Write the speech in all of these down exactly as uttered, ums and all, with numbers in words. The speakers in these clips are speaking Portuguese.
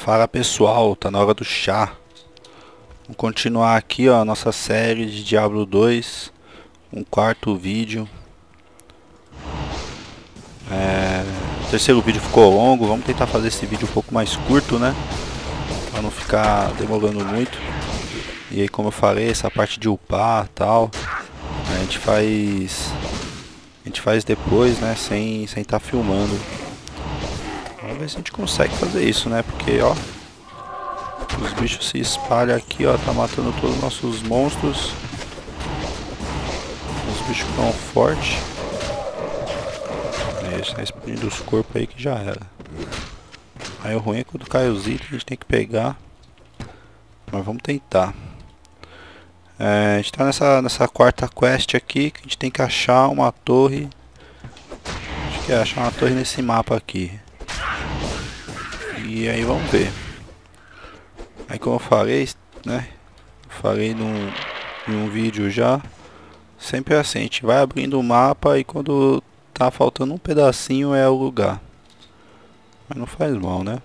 Fala pessoal, tá na hora do chá. Vamos continuar aqui ó, a nossa série de Diablo dois, um quarto vídeo. É, o terceiro vídeo ficou longo, vamos tentar fazer esse vídeo um pouco mais curto, né? Pra não ficar demorando muito. E aí, como eu falei, essa parte de upar e tal, a gente faz... A gente faz depois, né? Sem estar sem tá filmando. Vamos ver se a gente consegue fazer isso, né? Porque, ó... Os bichos se espalham aqui, ó. Tá matando todos os nossos monstros. Os bichos estão fortes. Eles estão explodindo os corpos aí que já era. Aí o ruim é quando cai os itens, a gente tem que pegar. Mas vamos tentar. É, a gente tá nessa, nessa quarta quest aqui, que a gente tem que achar uma torre. Acho que é achar uma torre nesse mapa aqui. E aí vamos ver. Aí como eu falei, né? Eu falei num, em um vídeo já. Sempre é assim, a gente vai abrindo o mapa e quando tá faltando um pedacinho é o lugar. Mas não faz mal, né?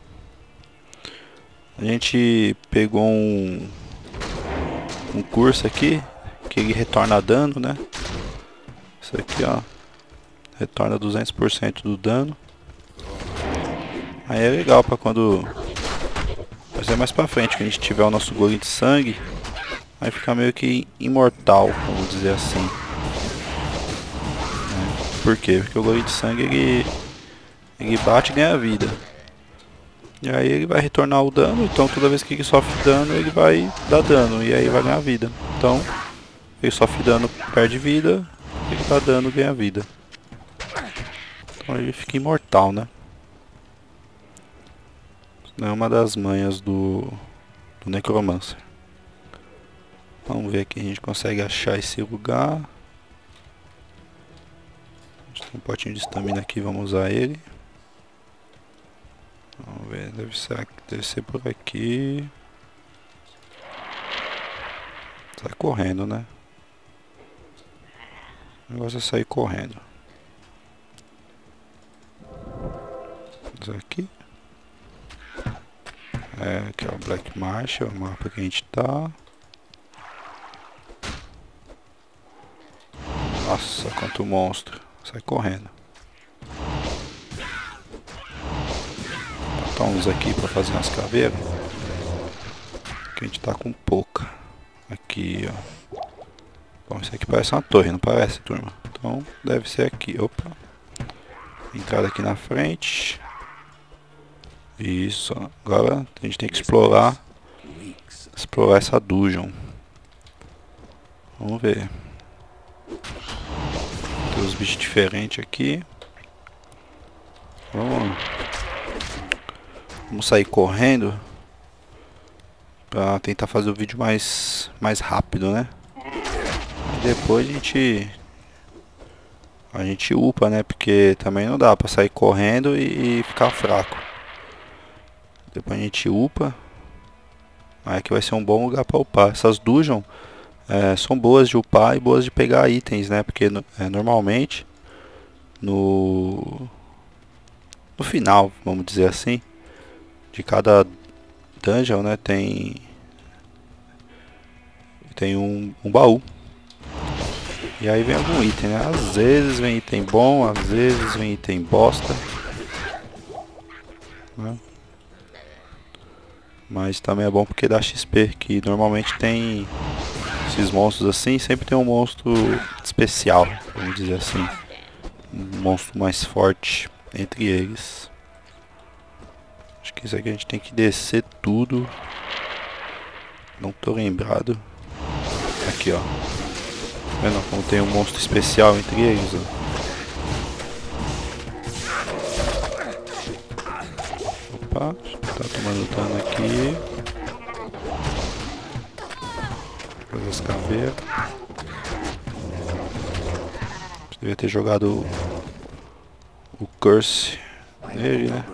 A gente pegou um, um curso aqui, que ele retorna dano, né? Isso aqui, ó. Retorna duzentos por cento do dano. Aí é legal pra quando... Vai ser mais pra frente, que a gente tiver o nosso golem de sangue. Aí fica meio que imortal, vamos dizer assim. É. Por quê? Porque o golem de sangue, ele... Ele bate e ganha vida. E aí ele vai retornar o dano, então toda vez que ele sofre dano, ele vai dar dano. E aí vai ganhar vida. Então, ele sofre dano, perde vida. Ele dá dano, ganha vida. Então ele fica imortal, né? Isso é uma das manhas do, do Necromancer. Vamos ver aqui se a gente consegue achar esse lugar. A gente tem um potinho de estamina aqui, vamos usar ele. Vamos ver, deve ser, deve ser por aqui. Sai correndo, né? O negócio é sair correndo. Vamos aqui. É, aqui é o Black Marsh, é o mapa que a gente tá. Nossa, quanto monstro. Sai correndo. Vou botar uns aqui pra fazer umas caveiras. Que a gente tá com pouca. Aqui, ó. Bom, isso aqui parece uma torre, não parece, turma? Então, deve ser aqui. Opa. Entrada aqui na frente. Isso. Agora a gente tem que explorar. Explorar essa dungeon. Vamos ver. Tem uns bichos diferentes aqui. Vamos, vamos sair correndo pra tentar fazer o vídeo mais, mais rápido, né? E depois a gente a gente upa, né? Porque também não dá pra sair correndo e, e ficar fraco. Depois a gente upa. Aí que vai ser um bom lugar pra upar. Essas dungeons É, são boas de upar e boas de pegar itens, né? Porque é, normalmente no no final, vamos dizer assim, de cada dungeon, né? Tem tem um, um baú. E aí vem algum item, né? Às vezes vem item bom, às vezes vem item bosta, né? Mas também é bom porque dá X P, que normalmente tem esses monstros assim, sempre tem um monstro especial, vamos dizer assim. Um monstro mais forte entre eles. Acho que isso aqui a gente tem que descer tudo. Não tô lembrado. Aqui, ó. Vendo como tem um monstro especial entre eles, ó. Opa, tá tomando dano aqui. Fazer as caveiras. Devia ter jogado o, o curse nele, né?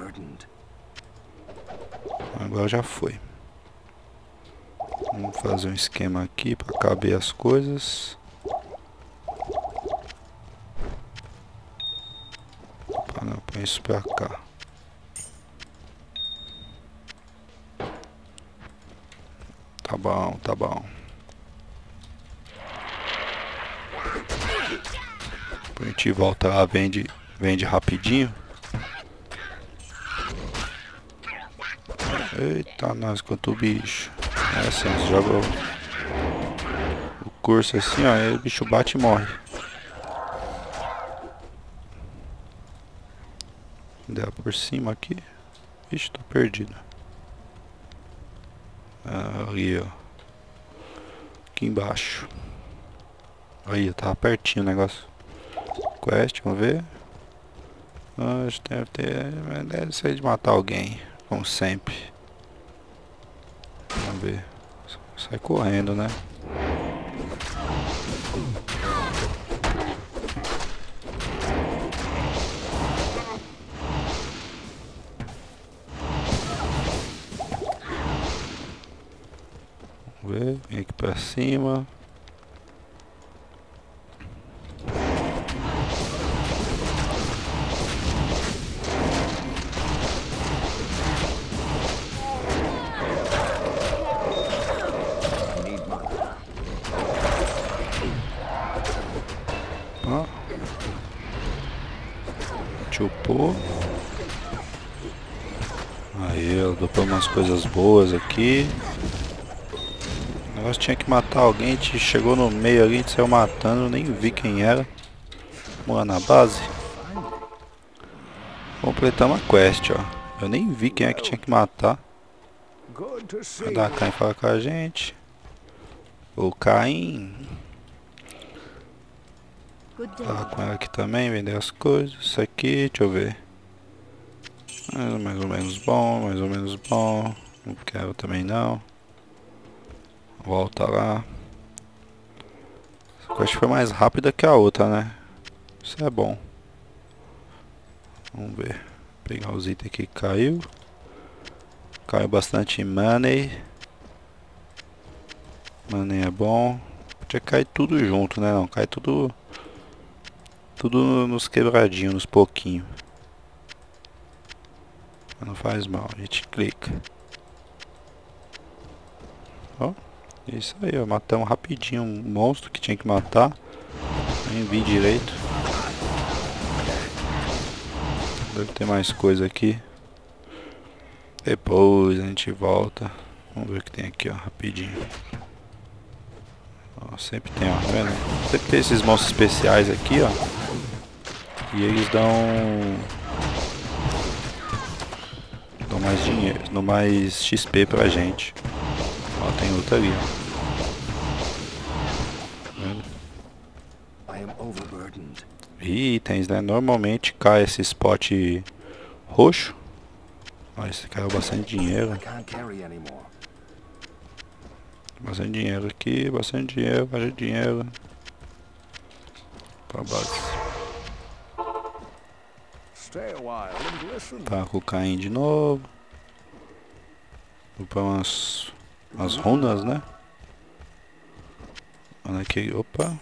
Agora já foi. Vamos fazer um esquema aqui para caber as coisas. Opa, não, põe isso pra cá. Tá bom, tá bom. Depois a gente volta lá, vende, vende rapidinho. Eita, nós, quanto bicho. É assim, você joga o, o curso assim, ó, aí o bicho bate e morre. Der por cima aqui. Ixi, tô perdido. Ali, ó. Aqui embaixo. Aí, tava pertinho o negócio. Quest, vamos ver. Acho que deve ter. Deve ser de matar alguém. Como sempre. Vamos ver. Sai correndo, né? Vamos ver. Vem aqui pra cima. Ó. Chupou. Aí, eu dou pra umas coisas boas aqui. O negócio tinha que matar alguém, a gente chegou no meio ali, a gente saiu matando, nem vi quem era. Vamos lá na base. Completamos a quest, ó. Eu nem vi quem é que tinha que matar. Cadê a Caim fala com a gente? O Caim. Falar com ela aqui também, vender as coisas. Isso aqui, deixa eu ver. Mais, mais ou menos bom, mais ou menos bom. Não quero também não. Volta lá. Essa quest foi mais rápida que a outra, né? Isso é bom. Vamos ver. Pegar os itens que caiu. Caiu bastante money. Money é bom. Podia cair tudo junto, né? Não, cai tudo. Tudo nos quebradinhos, nos pouquinhos. Não faz mal, a gente clica. Ó, isso aí, ó. Matamos rapidinho um monstro que tinha que matar. Nem vi direito. Deve ter mais coisa aqui. Depois a gente volta. Vamos ver o que tem aqui, ó, rapidinho. Ó, sempre tem, ó, tá vendo? Sempre tem esses monstros especiais aqui, ó. E eles dão... Dão mais dinheiro, dão mais X P pra gente. Ó, tem outra ali, ó. E itens, né? Normalmente cai esse spot roxo. Ó, esse caiu bastante dinheiro. Bastante dinheiro aqui, bastante dinheiro, bastante dinheiro. Pra base. Tá com o Caim de novo. Vou pra umas, umas runas, né? Olha aqui, opa.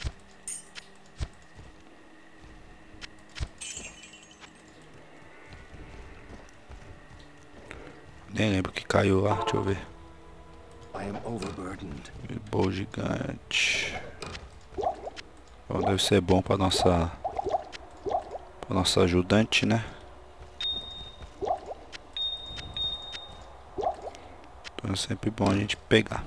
Nem lembro o que caiu lá, deixa eu ver. Bol gigante. Bom, deve ser bom pra nossa pra nossa ajudante, né? Então é sempre bom a gente pegar.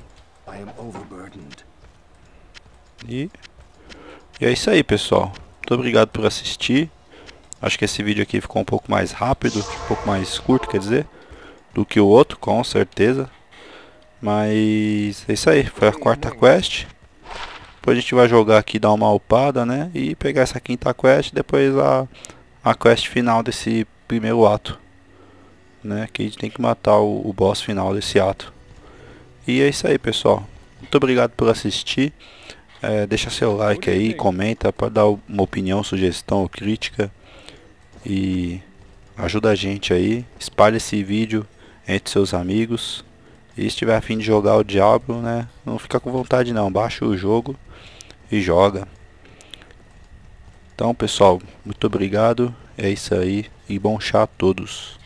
E, e é isso aí, pessoal. Muito obrigado por assistir. Acho que esse vídeo aqui ficou um pouco mais rápido, um pouco mais curto, quer dizer, do que o outro, com certeza. Mas é isso aí, foi a quarta quest. Depois a gente vai jogar aqui, dar uma upada, né? E pegar essa quinta quest, depois a, a quest final desse primeiro ato, né? Que a gente tem que matar o, o boss final desse ato. E é isso aí, pessoal. Muito obrigado por assistir. É, deixa seu like aí, comenta, pode dar uma opinião, sugestão ou crítica. E ajuda a gente aí. Espalhe esse vídeo entre seus amigos. E se estiver a fim de jogar o Diablo, né? Não fica com vontade não, baixa o jogo e joga. Então, pessoal, muito obrigado. É isso aí e bom chá a todos.